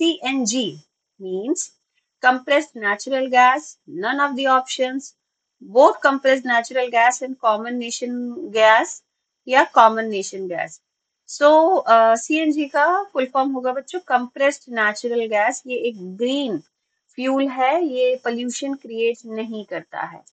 CNG means compressed natural gas, none of the options, both compressed natural gas and combination gas या combination gas. So CNG का full form होगा बच्चों compressed natural gas. ये एक green fuel है, ये pollution create नहीं करता है.